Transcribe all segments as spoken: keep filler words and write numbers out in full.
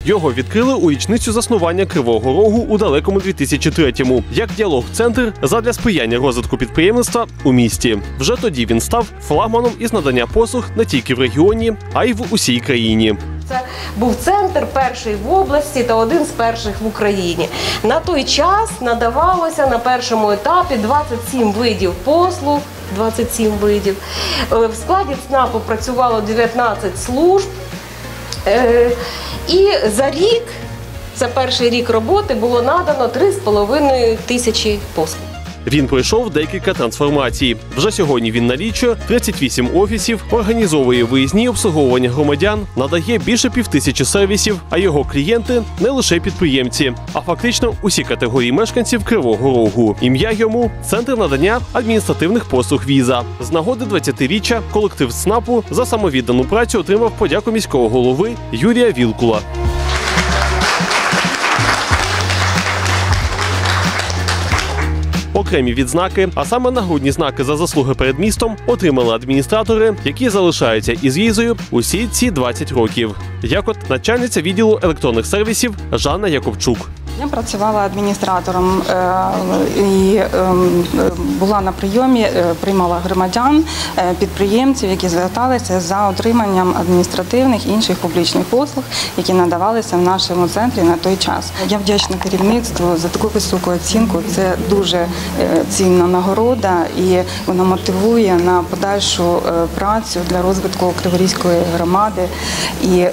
Його відкрили у річницю заснування Кривого Рогу у далекому дві тисячі третьому, як діалог-центр задля сприяння розвитку підприємництва у місті. Вже тоді він став флагманом із надання послуг не тільки в регіоні, а й в усій країні. Це був центр перший в області та один з перших в Україні. На той час надавалося на першому етапі двадцять сім видів послуг, двадцять сім видів. В складі ЦНАПу працювало дев'ятнадцять служб. І за рік, за перший рік роботи, було надано три з половиною тисячі послуг. Він пройшов декілька трансформацій. Вже сьогодні він налічує тридцять вісім офісів, організовує виїзні обслуговування громадян, надає більше півтисячі сервісів, а його клієнти – не лише підприємці, а фактично усі категорії мешканців Кривого Рогу. Ім'я йому – Центр надання адміністративних послуг «Віза». З нагоди двадцятиріччя колектив ЦНАПу за самовіддану працю отримав подяку міського голови Юрія Вілкула. Окремі відзнаки, а саме нагрудні знаки за заслуги перед містом, отримали адміністратори, які залишаються із візою усі ці двадцять років. Як от начальниця відділу електронних сервісів Жанна Якубчук. Я працювала адміністратором і була на прийомі, приймала громадян, підприємців, які зверталися за отриманням адміністративних і інших публічних послуг, які надавалися в нашому центрі на той час. Я вдячна керівництву за таку високу оцінку. Це дуже цінна нагорода і вона мотивує на подальшу працю для розвитку Криворізької громади і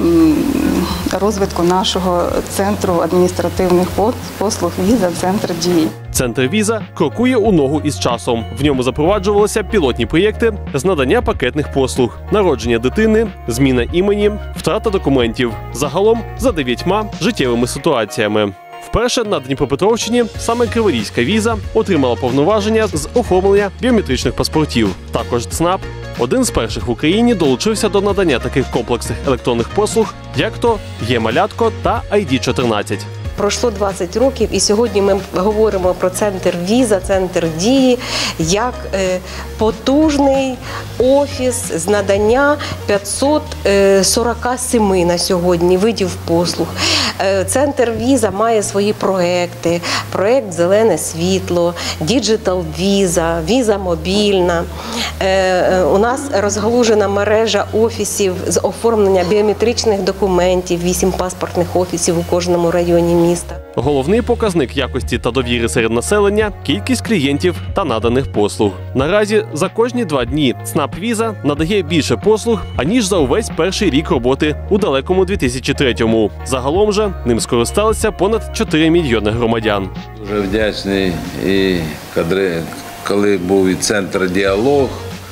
розвитку нашого центру адміністративних послуг «Віза. Центр дії». Центр «Віза» крокує у ногу із часом. В ньому запроваджувалися пілотні проєкти з надання пакетних послуг, народження дитини, зміна імені, втрата документів. Загалом за дев'ятьма життєвими ситуаціями. Вперше на Дніпропетровщині саме Криворізька «Віза» отримала повноваження з оформлення біометричних паспортів. Також ЦНАП один з перших в Україні долучився до надання таких комплексних електронних послуг, як то «Є-малятко» та ай ді чотирнадцять. Пройшло двадцять років, і сьогодні ми говоримо про центр «Віза», центр дії, як потужний офіс з надання п'ятсот сорок сім на сьогодні видів послуг. Центр «Віза» має свої проекти. Проект «Зелене світло», «Діджитал Віза», «Віза мобільна». У нас розгалужена мережа офісів з оформлення біометричних документів, вісім паспортних офісів у кожному районі міста. Головний показник якості та довіри серед населення – кількість клієнтів та наданих послуг. Наразі за кожні два дні ЦНАП «Віза» надає більше послуг, аніж за увесь перший рік роботи у далекому дві тисячі третьому. Загалом же ним скористалися понад чотири мільйони громадян. Дуже вдячний, і коли був і центр «Діалог»,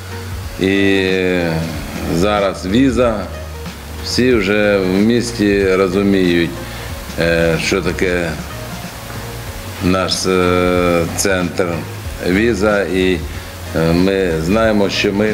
і зараз «Віза», всі вже в місті розуміють, що таке наш центр «Віза», і ми знаємо, що ми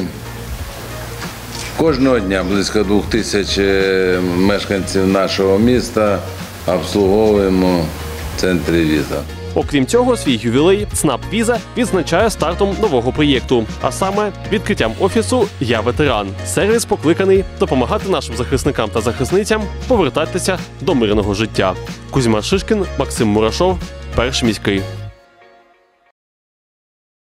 кожного дня близько двох тисяч мешканців нашого міста обслуговуємо в центрі «Віза». Окрім цього, свій ювілей ЦНАП «Віза» відзначає стартом нового проєкту, а саме відкриттям офісу «Я ветеран». Сервіс покликаний допомагати нашим захисникам та захисницям повертатися до мирного життя. Кузьма Шишкін, Максим Мурашов, Перший міський.